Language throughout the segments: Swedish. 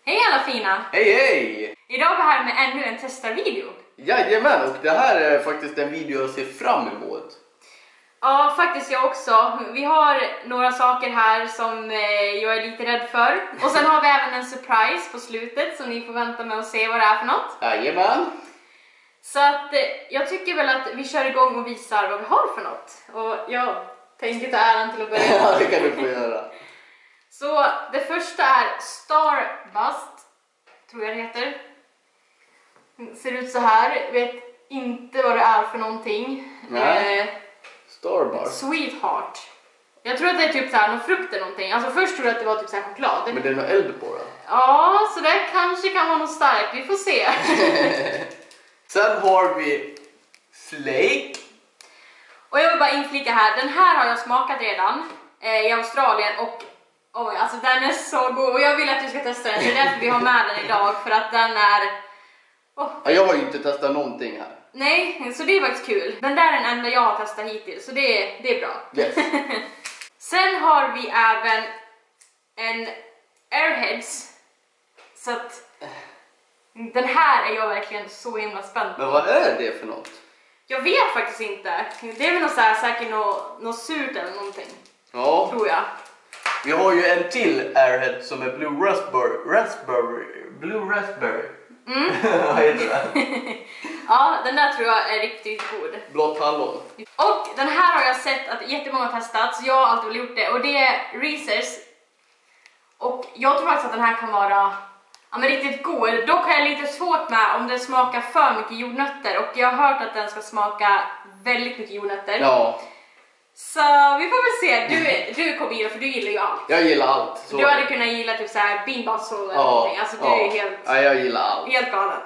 Hej alla fina! Hej hej! Idag är vi här med ännu en testarvideo. Jajamän, och det här är faktiskt en video jag ser fram emot. Ja, faktiskt jag också. Vi har några saker här som jag är lite rädd för. Och sen har vi även en surprise på slutet, så ni får vänta med att se vad det är för något. Jajamän! Så att jag tycker väl att vi kör igång och visar vad vi har för något. Och jag tänker ta äran till att börja. Ja, det kan du få göra. Så det första är Starbust, tror jag det heter. Ser ut så här. Vet inte vad det är för någonting. Starbust. Sweetheart. Jag tror att det är typ så här någon frukt eller någonting. Alltså först tror jag att det var typ så här choklad. Men det är nog eld på den. Ja, så det kanske kan vara något starkt. Vi får se. Sen har vi Flake. Och jag vill bara inflika här. Den här har jag smakat redan i Australien. Och alltså den är så god. Och jag vill att du ska testa den. Det är därför vi har med den idag. För att den är... Ja, jag har ju inte testat någonting här. Nej, så det är faktiskt kul. Den där är den enda jag har testat hittills. Så det är bra. Yes. Sen har vi även en Airheads. Så att den här är jag verkligen så himla spänd på. Men vad är det för något? Jag vet faktiskt inte. Det är väl något så här, säkert något surt eller någonting. Ja. Tror jag. Vi har ju en till Airhead som är Blue Raspberry. Vad heter det? Ja, den där tror jag är riktigt god. Blått hallon. Och den här har jag sett att jättemånga har testat, så jag har alltid gjort det. Och det är Reese's. Och jag tror faktiskt att den här kan vara riktigt god. Dock har jag lite svårt med om den smakar för mycket jordnötter. Och jag har hört att den ska smaka väldigt mycket jordnötter. Ja. Så vi får väl se. Du kommer gilla, för du gillar ju allt. Jag gillar allt. Så du hade kunnat gilla typ så här beanbassol eller någonting. Alltså du är helt... Ja, jag gillar allt. Helt galen.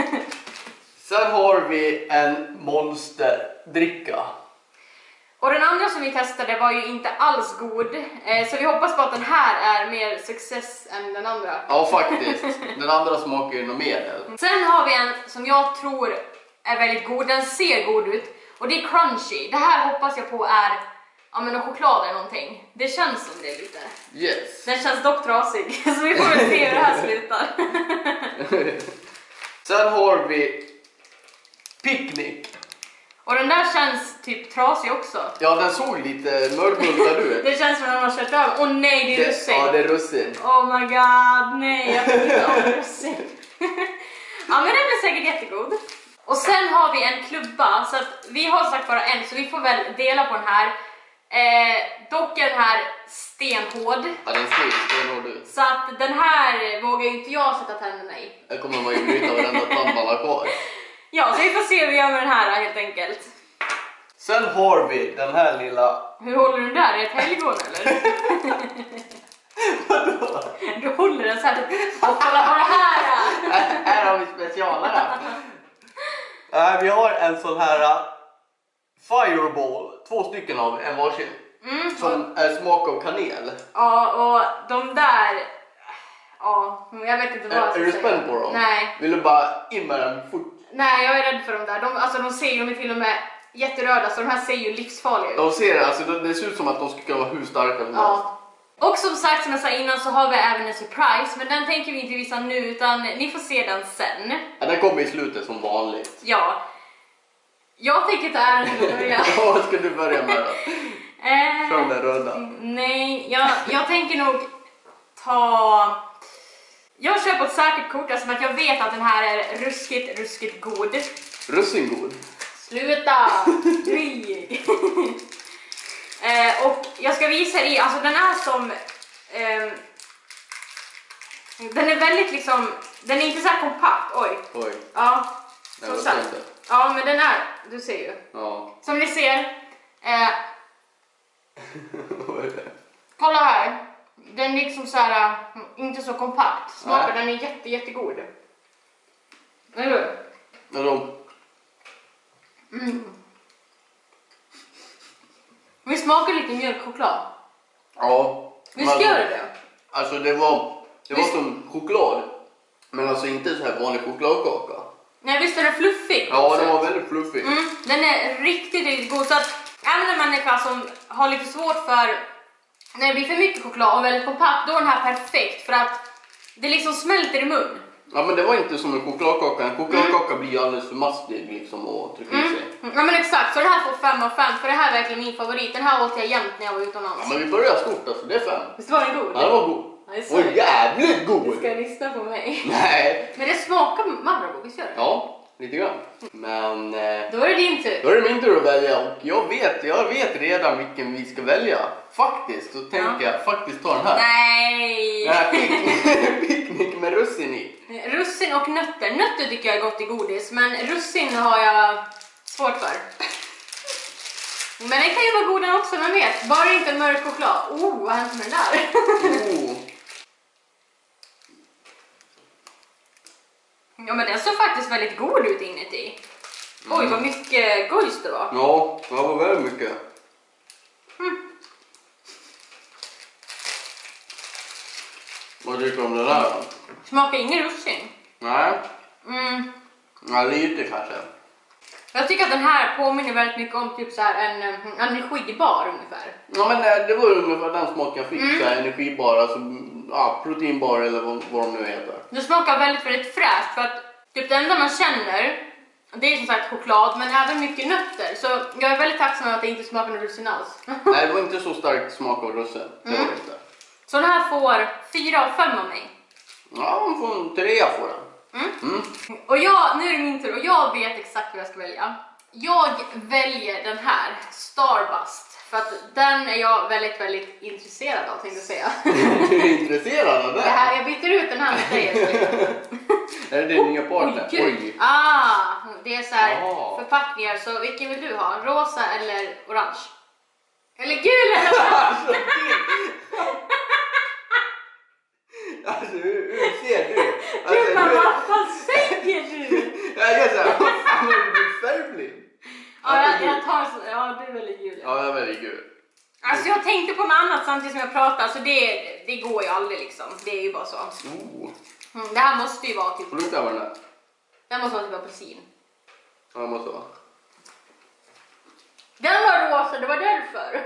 Sen har vi en monsterdricka. Och den andra som vi testade var ju inte alls god. Så vi hoppas på att den här är mer success än den andra. Ja, faktiskt. Den andra smakar ju något medel. Sen har vi en som jag tror är väldigt god. Den ser god ut. Och det är crunchy. Det här hoppas jag på är någon choklad eller någonting. Det känns som det lite. Yes. Den känns dock trasig. Så vi får väl se hur det här slutar. Sen har vi Picnic. Och den där känns typ trasig också. Ja, den såg lite mörbultad ut. Det känns som att den har kört över. Åh nej, det är russin. Ja, det är russin. Oh my god, nej, jag tycker inte om russin. Ja, men den blir säkert jättegod. Och sen har vi en klubba, så att vi har sagt bara en, så vi får väl dela på den här. Dock är den här stenhård. Ja, den ser stenhård ut. Så att den här vågar ju inte jag sätta tänderna i. Det kommer man ju bryta varenda tand man har kvar. Ja, så vi får se hur vi gör med den här helt enkelt. Sen har vi den här lilla... Hur håller du där? Är det ett helgon eller? Vadå? Du håller den så här. Och kolla på det här! Här har vi specialare. Vi har en sån här Fireball. 2 stycken av en varsin. Som är smak av kanel. Ja, och de där... Ja, jag vet inte vad jag ska säga. Är du spänd på dem? Nej. Vill du bara in med dem fort? Nej, jag är rädd för dem där. De ser ju till och med jätteröda, så de här ser ju livsfarliga ut. De ser det, alltså det ser ut som att de skulle vara hur starka som helst. Ja. Och som sagt, som jag sa innan, så har vi även en surprise. Men den tänker vi inte visa nu, utan ni får se den sen. Ja, den kommer i slutet som vanligt. Ja. Jag tänker ta äran till att börja. Ja, vad ska du börja med då? Från den röda. Nej, jag tänker nog ta... Jag kör på ett säkert kort, alltså att jag vet att den här är ruskigt god. Russingod. Sluta! Dryg! Och jag ska visa er, alltså den är som... den är väldigt liksom... Den är inte så här kompakt, oj. Ja, som sagt. Ja, men den är, du ser ju. Ja. Som ni ser... kolla här. Den är liksom så här, inte så kompakt. Smakar, den är jättegod. Är du? Vadå? Vi smakar lite mjölkchoklad. Ja. Visst gör det? Alltså det var som choklad. Men alltså inte så här vanlig chokladkaka. Nej, visst är den fluffig? Ja, den var väldigt fluffig. Den är riktigt god. Så att även en människa som har lite svårt för när det blir för mycket choklad och väldigt kompakt, då är den här perfekt. För att Det liksom smälter i mun. Ja, men det var inte som en chokladkaka. En chokladkaka blir alldeles för mastig liksom och trycker i sig. Ja men exakt, så det här får 5 av 5. För det här är verkligen min favorit. Den här åt jag jämt när jag var utomlands. Ja, men vi börjar stort alltså, det är 5. Visst var den god? Ja, det var god. Oj, jävligt god! Du ska lyssna på mig. Nej. Men det smakar Marabou, visst gör det? Ja, lite grann. Men... Då är det din tur. Då är det min tur att välja och jag vet redan vilken vi ska välja. Faktiskt, så tänker jag faktiskt ta den här. Nej! Den här picknick med russin i. Russin och nötter. Nötter tycker jag är gott i godis, men russin har jag svårt för. Men den kan ju vara god den också, man vet. Bara inte mörk choklad. Vad hände med den där? Ja, men den såg faktiskt väldigt god ut inuti. Oj, vad mycket gojs det var. Ja, det var väldigt mycket. Vad tycker du om det där då? Smakar ingen russin. Nej. Ja, lite kanske. Jag tycker att den här påminner väldigt mycket om typ så här en energibar ungefär. Ja, men det var ungefär den smaken jag fick. Så här, energibar, alltså proteinbar eller vad de nu heter. Det smakar väldigt, väldigt fräscht för att typ det enda man känner, det är som sagt choklad men även mycket nötter. Så jag är väldigt tacksam över att det inte smakar någon russin alls. Nej, det var inte så stark smak av russin. Det var det inte. Så den här får 4 av 5 av mig. Ja, man får en 3 får den. Och nu är det min tur och jag vet exakt vad jag ska välja. Jag väljer den här, Starbust. För att den är jag väldigt, väldigt intresserad av, tänkte jag säga. Du är intresserad av det? Det här, jag byter ut den här med dig. Är det din nya partner? Oj. Det är så här förpackningar, så vilken vill du ha? Rosa eller orange? Eller gul eller orange? Alltså hur ser du? Gud, men vad fan säger du? Jag är såhär, vad fan har du blivit färgblind? Jag tar så, ja du väljer gul. Ja, jag är väldigt gul. Alltså jag tänkte på något annat samtidigt som jag pratar, så det går ju aldrig liksom. Det är ju bara så. Det här måste ju vara typ... Får du lukta vad den är? Det här måste vara typ apelsin. Ja, det måste vara. Den var rosa, det var därför.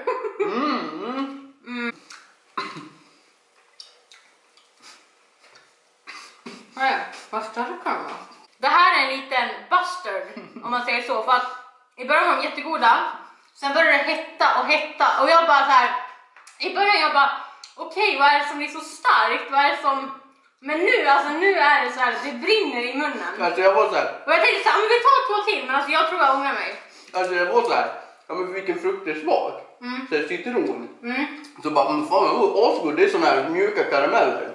Nej, vad större kan det vara? Det här är en liten bustard, om man säger så. För att i början var de jättegoda. Sen började det hetta. Och jag bara så här. I början jag bara, okej, vad är det som blir så starkt? Vad är det som... Men nu är det så här, det brinner i munnen. Alltså jag var så här. Och jag tänkte så här, men vi tar 2 till, men alltså jag tror jag ångrar mig. Alltså jag var så här. Ja, men vilken frukt det är svag. Så är det citron. Så bara, men fan vad asgod, det är såna här mjuka karameller.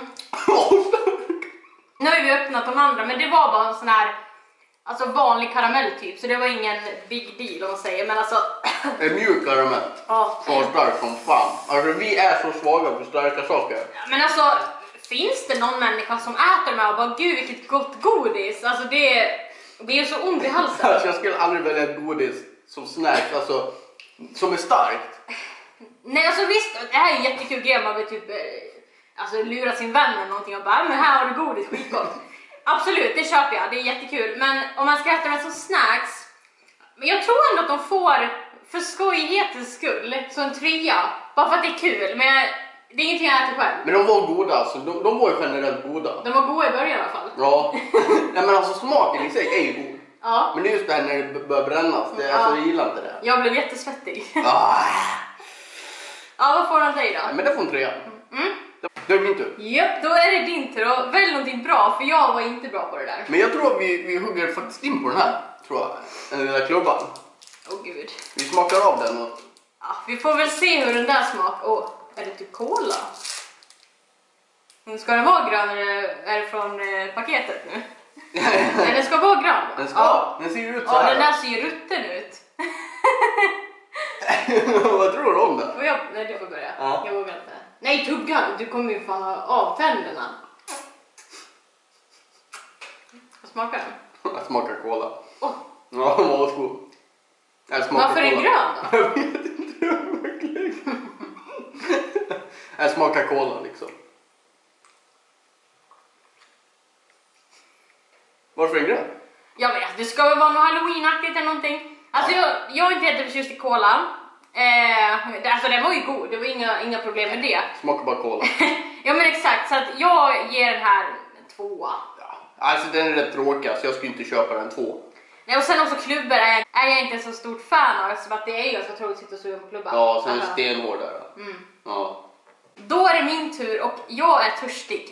Nu har vi öppnat de andra, men det var bara en sån här alltså vanlig karamell typ, så det var ingen big deal om man säger, men alltså en mjuk karamell. Ja. Så stark som fan. Alltså vi är så svaga på starka saker. Men alltså, finns det någon människa som äter de här och bara, gud vilket gott godis? Alltså det är så ont i halsen. Alltså jag skulle aldrig välja ett godis som snack, alltså som är starkt. Nej alltså visst, det här är en jättekul grej, man vill typ alltså lura sin vän eller någonting och bara, men här har du godis, skitgott. Absolut, det köper jag, det är jättekul. Men om man ska äta det som snacks, men jag tror ändå att de får för skojighetens skull så en 3, bara för att det är kul. Men det är ingenting jag äter själv. Men de var goda, alltså de var ju generellt goda. De var goda i början i alla fall. Ja, nej men alltså smaken i sig är ju god. Ja. Men det är just det här när det börjar brännas, alltså jag gillar inte det. Jag blev jättesvettig. Ah. Ja, vad får de dig då? Men det får en 3. Det är min tur. Japp, då är det din tur och välj någonting bra, för jag var inte bra på det där. Men jag tror att vi hugger faktiskt in på den här, tror jag. Den lilla klubban. Åh gud. Vi smakar av den och... Ja, vi får väl se hur den där smakar. Är det typ cola? Ska den vara grön eller är det från paketet nu? Nej, den ska vara grön. Den ska, ja. Den ser ju ut så ja, här. Den där ser ju rutten ut. Vad tror du om den? Nej, du får börja. Ja. Jag vågar inte. Nej, tugga. Du kommer ju fan ha av tänderna. Vad smakar den? Jag smakar cola. Oh. Ja, vad god. Varför är den grön då? Jag vet inte, verkligen. Jag smakar cola liksom. Varför är den grön? Jag vet, det ska väl vara något halloweenaktigt eller någonting. Alltså jag är inte jätteförtjust i cola. Alltså den var ju god, det var inga problem med det. Smakar bara cola. Ja men exakt, så att jag ger den här en 2. Ja. Alltså den är rätt tråkig så jag skulle inte köpa den 2. Nej, och sen också klubbor är jag inte så stort fan av eftersom att det är ganska tråkigt att sitta och suga på klubban. Ja, så är det stenhård där. Ja. Då är det min tur och jag är törstig.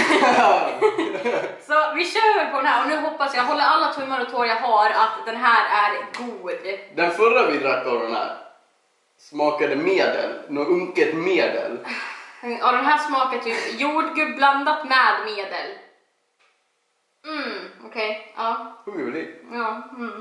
Så vi kör väl på den här och nu hoppas jag håller alla tummar och tår jag har att den här är god. Den förra vi drack av den här smakade medel, något unket medel. Ja, den här smakar typ jordgubb blandat med medel. Okej, ja. Ja,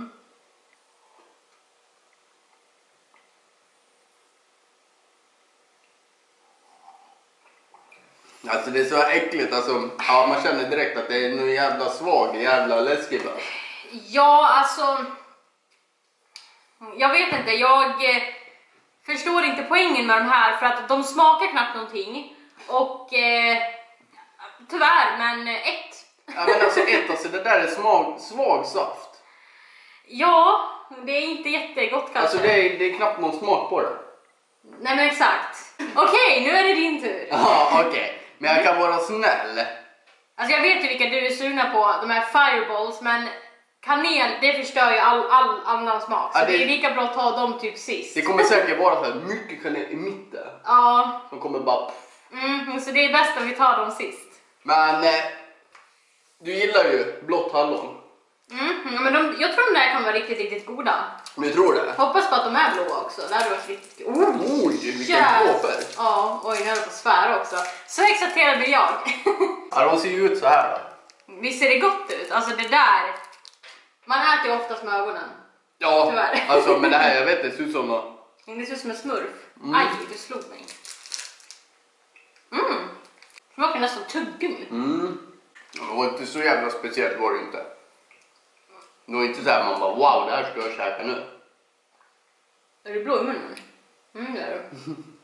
Alltså det är så äckligt, alltså, ja, man känner direkt att det är någon jävla svag, jävla läskigt. Ja, alltså... Jag vet inte, jag förstår inte poängen med de här för att de smakar knappt någonting. Och tyvärr, men 1. Ja men alltså 1, alltså det där är svag saft. Ja, det är inte jättegott kanske. Alltså det är knappt någon smak på det. Nej men exakt. Okej, nu är det din tur. Ja, okej. Men jag kan vara snäll. Alltså jag vet ju vilka du är sugna på, de här fireballs, men kanel, det förstör ju all annan smak. Så ja, det är lika bra att ta dem typ sist. Det kommer säkert vara så här mycket kanel i mitten. Ja. Som kommer bara... Så det är bäst om vi tar dem sist. Men du gillar ju blått hallon. Men jag tror de där kan vara riktigt, riktigt goda. Men jag tror det. Hoppas på att de är blåa också. Det hade varit riktigt... Oj, vilken kåper. Ja, oj, nu är jag på svära också. Så exalterad blir jag. Ja, de ser ju ut så här då. Visst ser det gott ut? Alltså det där... Man äter ju oftast med ögonen. Ja, tyvärr. alltså men det här, jag vet det ser ut som något. Det ser ut som en smurf. Aj, du slog mig. Smakar nästan tuggummi. Det var inte så jävla speciellt var det inte. Det var inte så här man bara wow, det här ska jag käka nu. Är du blå i munnen? Det är du.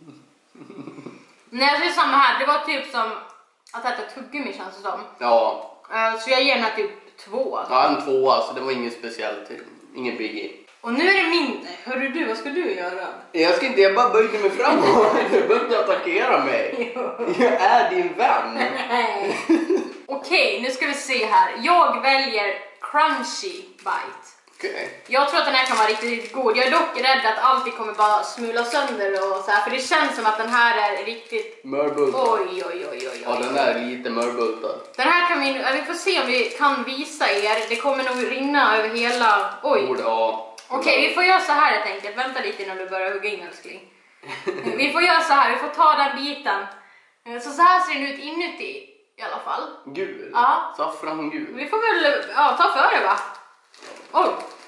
Nej, det är samma här. Det var typ som att äta tuggummi känns det som. Ja. Så jag ger den här typ 2. Ja, en 2, alltså det var inget speciellt. Ingen biggie. Och nu är det min. Hörru du, vad ska du göra? Jag bara böjde mig framåt. Du behöver inte attackera mig. Jag är din vän. Okej, nu ska vi se här. Jag väljer crunchy bite. Okej. Jag tror att den här kan vara riktigt, riktigt god. Jag är dock rädd att alltid kommer bara smula sönder och så här. För det känns som att den här är riktigt... Mörbultad. Oj. Ja, den är lite mörbultad. Den här kan vi får se om vi kan visa er. Det kommer nog rinna över hela... Oj. Ja. Okej, vi får göra så här helt enkelt. Vänta lite innan du börjar hugga in, älskling. Vi får göra så här, vi får ta den biten. Så här ser den ut inuti i alla fall. Gul? Ja. Saffrangul. Vi får väl ta för det va? Oj.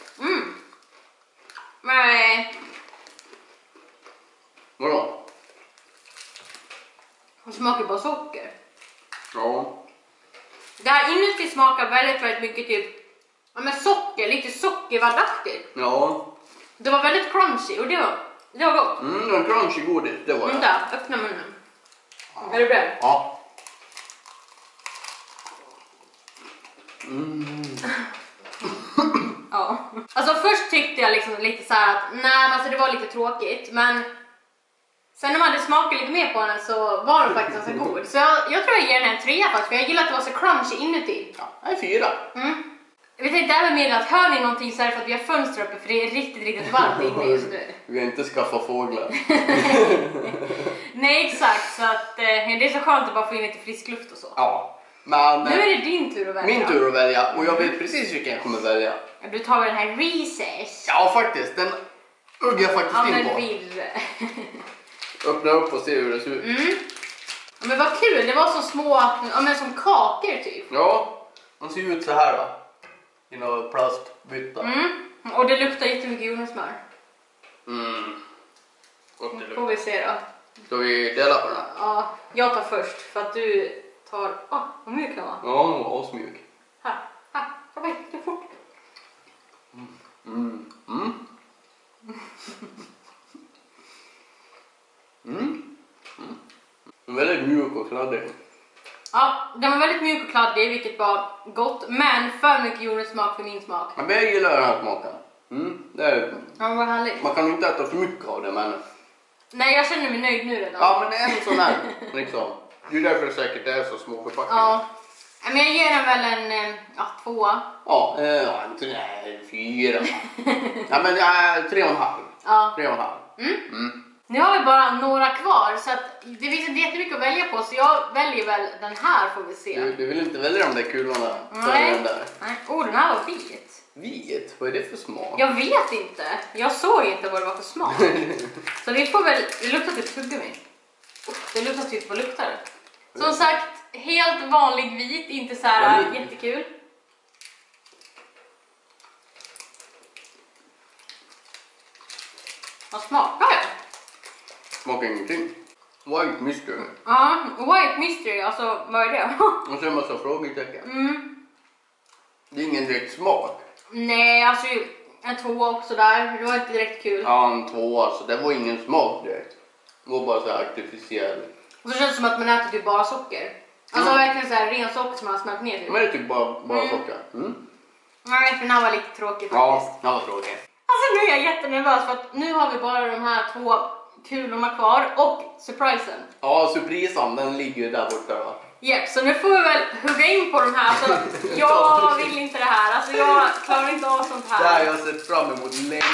Nej. Vadå? Det smakar bara socker. Ja. Det här inuti smakar väldigt, väldigt mycket typ socker, lite sockervaddaktigt. Ja. Det var väldigt crunchy och det var gott. Det var en crunchy godis, det var det. Vänta, öppna munnen. Är du beredd? Ja. Ja. Alltså först tyckte jag liksom lite så här att nej, alltså det var lite tråkigt, men sen när man hade smakat lite mer på den så var den faktiskt ganska god. Så jag tror jag ger den en 3 faktiskt, för jag gillar att det var så crunchy inuti. Ja, en 4. Jag vet inte även med att hör ni någonting så är det för att vi har fönster uppe, för det är riktigt, riktigt varmt inne just nu. Vi har inte skaffat fåglar. Nej, exakt, så att det är så skönt att bara få in lite frisk luft och så. Ja. Men, Nu är det din tur att välja. Min tur att välja, och jag vet precis vilken jag kommer välja. Du tar väl den här Reese's? Ja, faktiskt. Den hugger jag faktiskt in på. Virre. Öppna upp och se hur det ser ut. Ja, men vad kul, det var så små, som kakor typ. Ja, de ser ut så här då. I några plastbytta. Och det luktar jättemycket jordnötssmör. Gott det Får luktar. vi se då. Ska vi dela på den här? Ja, jag tar först för att du tar... vad mjuk den var. Ja, den var asmjuk. Här, kom igen, det är fort. Den är väldigt mjuk och kladdig. Ja, den var väldigt mjuk och kladdig, vilket var gott. Men för mycket jordnötssmak för min smak. Men jag gillar den här smaken. Det är, Ja, vad härligt. man kan inte äta för mycket av det, men... Nej, jag känner mig nöjd nu redan. Ja, men det är en sån här, liksom. Det är därför det säkert är så små förpackningar. Ja. Men jag ger den väl en 2. Ja, 4. Ja, men 3,5. Ja. 3,5. Nu har vi bara några kvar så att det finns inte jättemycket att välja på, så jag väljer väl den här, får vi se. Du vill inte välja de där kulorna? Nej. Den där. Nej. Den här var vit. Vit? Vad är det för smak? Jag vet inte. Jag såg inte vad det var för smak. Så vi får väl, det luktar typ tuggummi. Det luktar typ, vad luktar det? Som sagt, helt vanlig vit, inte så här jättekul. Vad smakar det? Smakar ingenting. White mystery. Ja, white mystery, alltså vad är det? Och så en massa frågetecken. Det är ingen direkt smak. Nej, alltså en 2 också där. Det var inte direkt kul. Ja, en 2 alltså. Det var ingen smak direkt. Det var bara så här artificiell. Och så känns det som att man äter typ bara socker. Alltså verkligen så här ren socker som man har smält ner. Men det är typ bara socker. Nej, för den här var lite tråkig faktiskt. Ja, det var tråkigt. Alltså nu är jag jättenervös för att nu har vi bara de här 2 kulorna kvar och surprisen. Ja, surprisen, den ligger ju där borta va? Ja, så nu får vi väl hugga in på de här. Alltså, jag vill inte det här. Alltså jag klarar inte av sånt här. Det här har jag sett fram emot länge.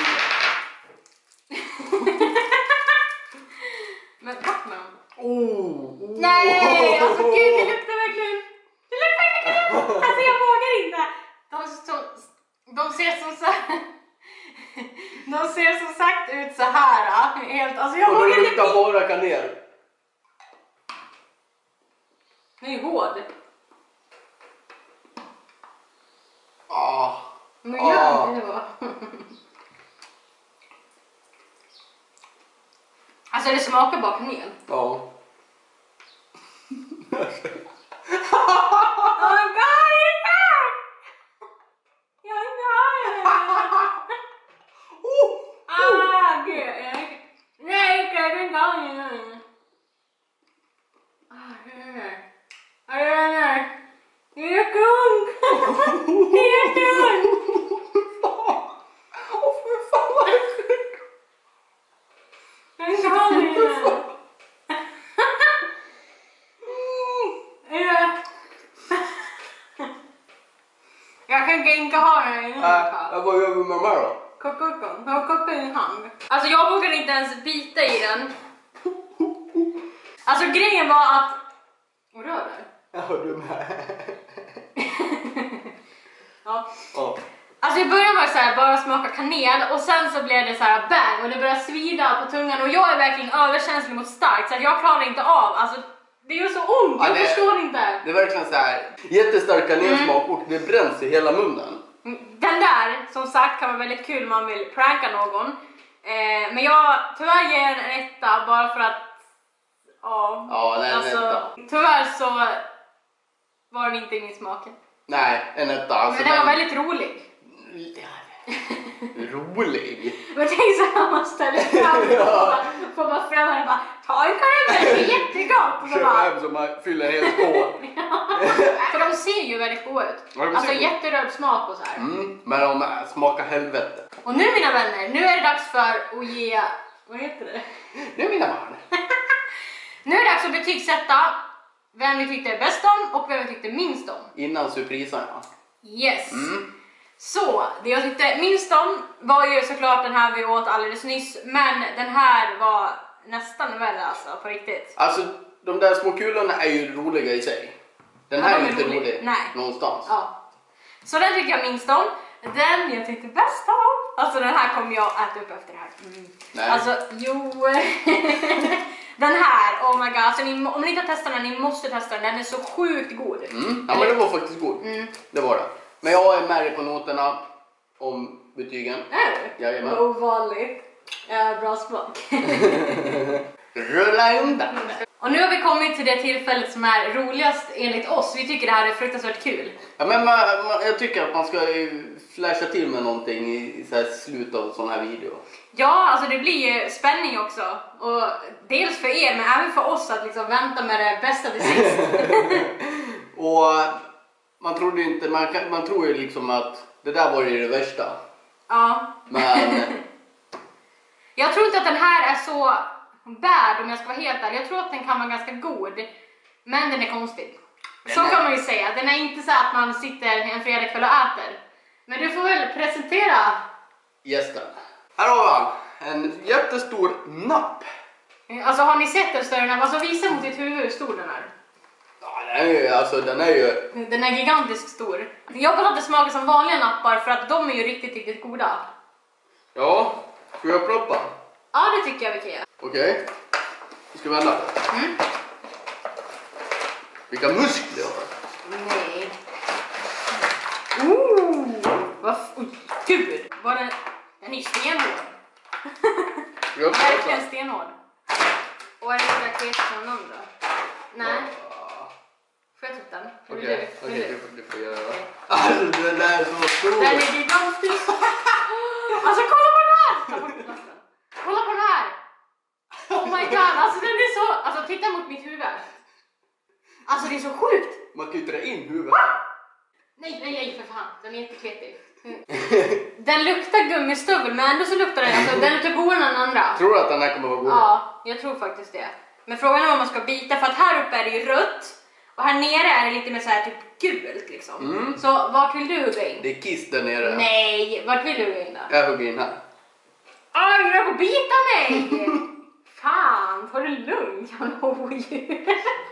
Men tack med dem. Nej, alltså gud, det luktar verkligen. Det luktar verkligen. Alltså jag vågar inte. De ser som så här. De ser som sagt ut så här. Helt, alltså jag vågar inte. luktar bara kanel. Den är hård. Men gör inte det. Alltså det smakar bara kanel. Ja. Oh my god, jag är inte här. Gud. Nej, jag kan inte ha den. Det är kung. Det är kung. Åh för fan vad äckligt. Jag kan inte ha den. Jag kan inte ha den. Vad gör vi med de här då? Koka i en hand. Alltså jag vågade inte ens bita i den. Alltså grejen var att... Och rör där. Ja, du med. Ja. Alltså i början var det så här, bara smaka kanel och sen så blev det så här bang och det började svida på tungan och jag är verkligen överkänslig mot starkt så att jag klarar inte av. Alltså det gör så ont, jag förstår inte. Det är verkligen så här jättestark kanelsmak och det bränns i hela munnen. Den där, som sagt, kan vara väldigt kul om man vill pranka någon. Men jag tyvärr ger en 1 bara för att... Ja, det är en 1. Tyvärr så var den inte i min smak. Nej, en 1. Alltså, men den var väldigt rolig. Rolig? Men tänk så här, man ställer fram och får bara fram och bara ta en karamell, det är jättegott. Köp hem så man fyller helt skål. För de ser ju väldigt goda ut. Alltså jätteröd smak och så här. Men de smakar helvete. Och nu mina vänner, nu är det dags för att ge... Vad heter det? Nu mina barn. Nu är det dags att betygsätta vem vi tyckte bäst om och vem vi tyckte minst om. Innan surprisen, ja. Yes. Så, det jag tyckte minst om var ju såklart den här vi åt alldeles nyss. Men den här var nästan värre alltså, på riktigt. Alltså, de där små kulorna är ju roliga i sig. Den här är inte rolig. Nej. Någonstans. Ja. Så den tycker jag minst om. Den jag tyckte bäst om. Alltså den här kommer jag äta upp efter det här. Nej. Alltså, jo. Den här, oh my god. Alltså, om ni inte har testat den, ni måste testa den. Den är så sjukt god. Ja, men det var faktiskt god. Det var det. Men jag är med på noterna om betygen. Är du? Jajamän. Ovanligt. Bra smak. Rulla undan. Och nu har vi kommit till det tillfället som är roligast enligt oss. Vi tycker det här är fruktansvärt kul. Ja, men jag tycker att man ska flasha till med någonting i så här slut av sån här video. Ja, alltså det blir ju spänning också. Och dels för er, men även för oss att liksom vänta med det bästa till sist. Och man trodde inte, man tror ju liksom att det där var ju det värsta. Ja. Men jag tror inte att den här är så bad om jag ska vara helt ärlig. Jag tror att den kan vara ganska god. Men den är konstig. Så kan man ju säga. Den är inte så att man sitter en fredagkväll och äter. Men du får väl presentera gästen. Här har vi han. En jättestor napp. Alltså har ni sett den större napp? Alltså visa mot ditt huvud hur stor den är. Ja, den är ju... Den är gigantiskt stor. Jag hoppas att det smakar som vanliga nappar för att de är ju riktigt goda. Ja, ska jag proppa? Ja, det tycker jag vi kan göra. Okej. Vi ska vända. Vilka muskler har du? Nej. Gud, var den är stenhård. Verkligen stenhård. Och är det så där kvet som någon då? Nej. Får jag ta upp den? Okej, du får göra det. Alltså den där är så stor. Den är gigantisk. Alltså kolla på den här! Kolla på den här! Oh my god, alltså den är så... Alltså titta mot mitt huvud. Alltså det är så sjukt. Man kan ju dra in huvudet. Nej för fan, den är jättekletig. Den luktar gummistövel men ändå så luktar den, alltså den luktar godare än den andra. Tror du att den här kommer vara god? Ja, jag tror faktiskt det. Men frågan är vad man ska bita, för att här uppe är det ju rött. Och här nere är det lite mer så här typ gult liksom. Så vart vill du hugga in? Det är kiss där nere. Nej, vart vill du hugga in då? Jag hugger in här. Aj, du får bita mig! Fan, ta det lugnt, jag har odjur.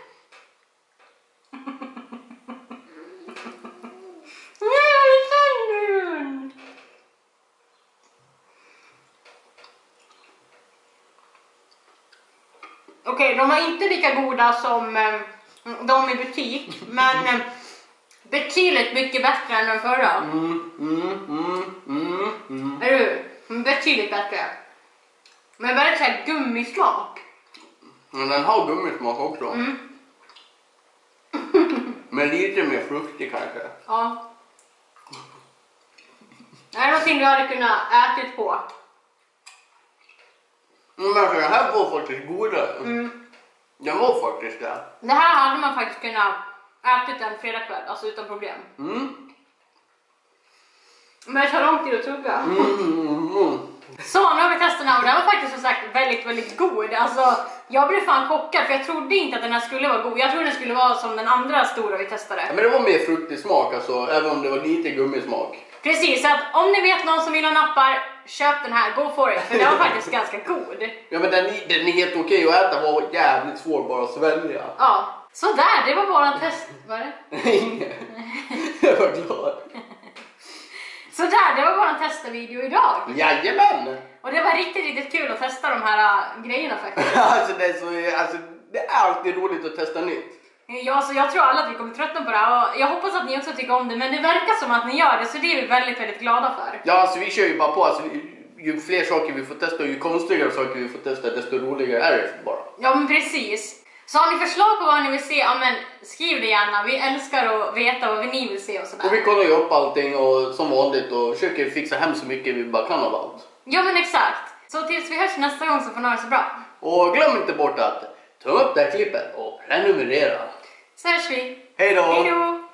Okej, de var inte lika goda som de i butik, men betydligt mycket bättre än den förra. Är du? Betydligt bättre. Men väldigt såhär gummismak. Men den har gummismak också. Men lite mer fruktig kanske. Ja. Det är någonting du hade kunnat ätit på. Men alltså, det här var faktiskt godare. Den var faktiskt det. Det här hade man faktiskt kunnat ätit en fredagkväll, alltså utan problem. Men det tar lång tid att tugga. Så nu har vi testat den här och den var faktiskt som sagt väldigt god. Alltså jag blev fan chockad för jag trodde inte att den här skulle vara god. Jag trodde den skulle vara som den andra stora vi testade. Ja, men det var mer fruktig smak alltså, även om det var lite gummismak. Precis, så att om ni vet någon som vill ha nappar, köp den här, go for it. För den var faktiskt ganska god. Ja men den är helt okej att äta, var jävligt svår bara att svälja. Ja, så där, det var våran test. Var det? Inget. Jag var glad. Så där, det var våran testavideo idag. Jajamän! Och det var riktigt kul att testa de här grejerna faktiskt. Alltså det är alltid roligt att testa nytt. Ja, så jag tror alla att vi kommer tröttna på det här och jag hoppas att ni också tycker om det, men det verkar som att ni gör det, så det är vi väldigt glada för. Ja, alltså vi kör ju bara på, alltså, ju fler saker vi får testa och ju konstigare saker vi får testa, desto roligare är det bara. Ja, men precis. Så har ni förslag på vad ni vill se, ja men skriv det gärna, vi älskar att veta vad ni vill se och sådär. Och vi kollar ju upp allting och som vanligt och försöker fixa hem så mycket vi bara kan av allt. Ja men exakt. Så tills vi hörs nästa gång så får ni ha det så bra. Och glöm inte bort att ta upp det här klippet och prenumerera. Så hörs vi. Hej då! Hej då!